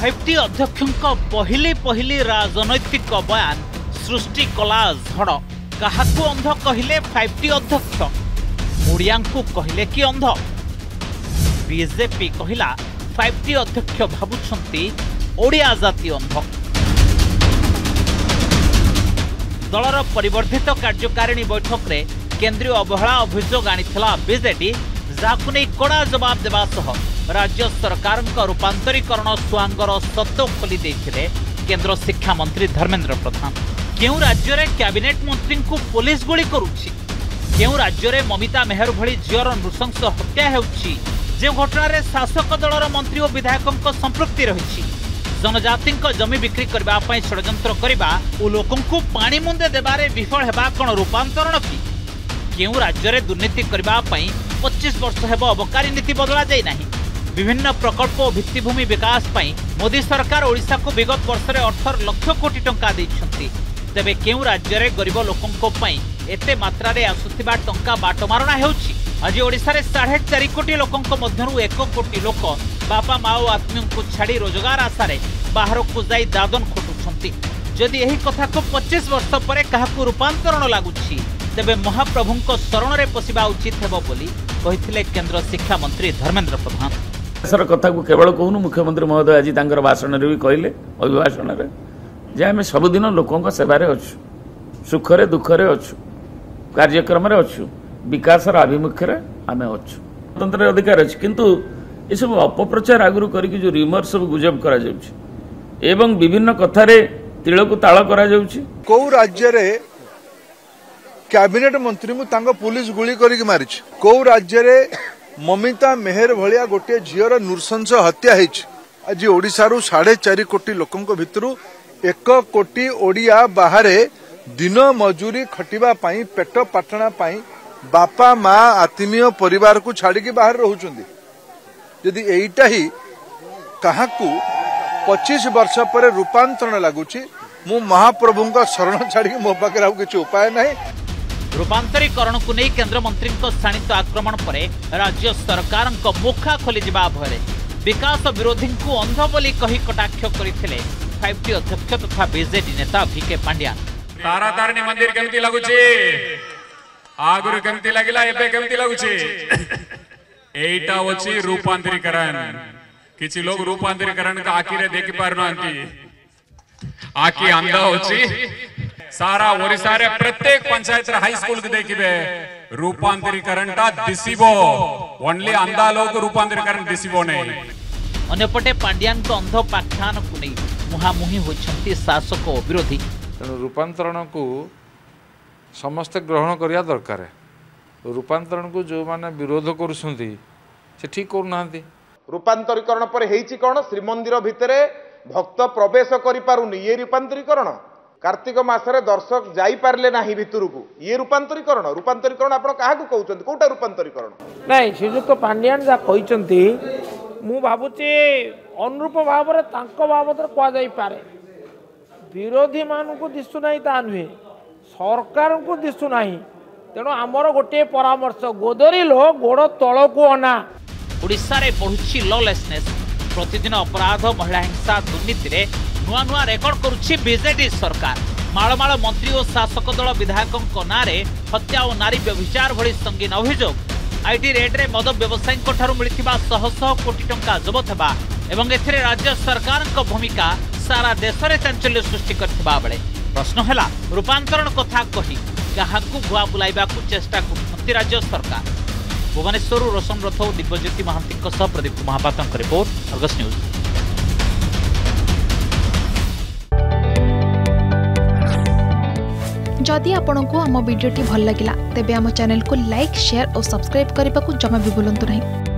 5T अध्यक्षों पहली पहली राजनैतिक बयान सृष्टि कला झड़। काहाकू अंध कहले 5T अध्यक्ष, ओडिया कहले कि अंध। बीजेपी कहला 5T अध्यक्ष भावुंट ओडिया जाति अंध। दलर परिवर्धित कार्यकारिणी बैठक में केंद्रीय अवहेला अभियोग आनिथिला बीजेडी, जाकु नहीं कड़ा जवाब देवा सह राज्य सरकार रूपांतरीकरण सुआंगर सत्य खोली देथिले केंद्र शिक्षा मंत्री धर्मेंद्र प्रधान। केउ राज्य रे कैबिनेट मंत्री को पुलिस गोली करूछि, केउ राज्य रे ममिता मेहर भली झीर नृशंस हत्या हेउछि, जे घटना रे शासक दलर मंत्री और विधायकों संपृक्ति रही। जनजाति जमी बिक्री करने षड्यंत्र करने और लोकों को पानी मुंदे देबारे विफल हेबा कौन रूपांतरण की? केउ राज्य रे दुर्नीति करने 25 वर्ष हेब अबकारी नीति बदला जाई नाही। विभिन्न प्रकल्प और भित्तिभूमि विकास पई मोदी सरकार ओडिशा को विगत वर्ष में 18 लाख कोटी टंका देइछंती। तेबे केउ राज्य रे गरीब लोकों पई एते मात्रा रे आसुथिबा टंका बाटमारणा हेउछि। आज ओडिशा रे 4.5 कोटी लोकों मध्यरु 1 कोटी लोक बापा माँ और आत्मीय को छाड़ी रोजगार आशारे बाहर को जाई दादन खटुछंती। जदि एही कथा को 25 वर्ष पर काहाकू रूपांतरण लागुछि, तेबे महाप्रभुंको शरण रे पसिबा उचित हेबो बोली कहिथिले केंद्र शिक्षा मंत्री धर्मेंद्र प्रधान। सर कथा को केवल कहूनु, मुख्यमंत्री महोदय आज तांकर भाषण रे भी कहले, अभिभाषण रे जे आमे सबुदिन लोकों को सेवारे अछु, सुखरे दुखरे अछु, कार्यक्रम रे अछु, विकास आभिमुख्य रे आमे अछु। स्वतंत्र अधिकार अछि, किंतु ये सब अपप्रचार आगुरी करके जो रिमर सब गुजब करा जाउछि एवं विभिन्न कथारे तिल को ताल करा जाउछि। को राज्य रे कैबिनेट मंत्री मु तांको पुलिस गुली करिक मारिछ, को राज्य रे ममिता मेहर भलिया गोटे झीर नृशंस हत्या हेछि। आज ओडिसा रु 4.5 कोटी लोकों भितरु 1 कोटी ओडिया बाहरे दिन मजूरी खटिबा पाई, पेट पाटना पाई बापा माँ आत्मीय परिवार को छाड़ी बाहर रहउछंदी। यदि एटा ही काहाकू 25 वर्ष पर रूपांतरण लागुची, मु महाप्रभुंका शरण छाड़ी मो पाखे आउ किछि उपाय नाही। रूपांतरीकरण को नहीं केंद्र मंत्री शाणित आक्रमण पर राज्य सरकार मुखा खोली जा भय विकास विरोधी को अंध बोली कही कटाक्ष करते 5T अध्यक्ष तथा बीजेडी नेता VK पांड्या। तारा तारिणी मंदिर केमती लगुची, आगुरी केमती लगिला, एबे केमती लगुची? एटा होची रूपांतरीकरण। किछि लोग रूपांतरीकरण का आखि रे देखि पारनांती, आखि अंधा होची। सारा ओडिसा रे प्रत्येक पंचायत रे हाई स्कूल के देखिबे रूपांतरीकरण ता दिसिबो, ओनली अंधा लोग रूपांतरीकरण दिसिबो नहीं। अन्यपटे पांड्यान को अंध पाख्यान को नहीं मुहामुही होइछंती शासक और विरोधी। रूपांतरण को समस्त ग्रहण करिया दरकार है। रूपांतरण को जो माने विरोध करुछंती से ठीक करूनांती। रूपांतरीकरण पर हेइछि कोन? श्रीमंदिर भितरे भक्त प्रवेश करि पारुनी, ये रूपांतरीकरण। कार्तिक मासरे दर्शक जाई पारले नाही भितरु को, ये रूपांतरीकरण। रूपांतरीकरण आपण काहाकू कहउछंती? कोटा रूपांतरीकरण नाही। श्रीजुक्त पांड्यान जा कहिसंती, मु भाबुची अनुरूप भाव रे तांको बाबत को जाई पारे। विरोधी मान को दिसु नाही ता नुहे, सरकार को दिसु नाही। तेणु आमर गोटे परामर्श, गोदरी लो गोड़ तल को अना। ओडिशा रे बढ़ुछि लॉलेसनेस, प्रतिदिन अपराध, महिला हिंसा, दुर्नीति रे नुआ नुआ रेकर्ड करुछि बीजेडी सरकार। माळमाळ मंत्री और शासक दल विधायकों नारे हत्या और नारी व्यभिचार भली संगीन अभियोग। आईटी रेड रे मद व्यवसायींको ठारू मिलिथिबा 100 कोटी टंका जबत हेबा एवं एथिरे राज्य सरकार भूमिका सारा देश में चांचल्य सृष्टि करथिबा बेले प्रश्न हैला रूपांतरण कथा कही काहाकू भुआ बुलाइबा को चेष्टा करथि राज्य सरकार। भुवनेश्वर रोशन रथ और Divyajyoti Mohanty Pradeep Mohapatra report, Argus News. जदि आपंक आम भिडी भल लगा तेब आम चैनल को लाइक, शेयर और सब्सक्राइब करने को जमा भी भूलु नहीं।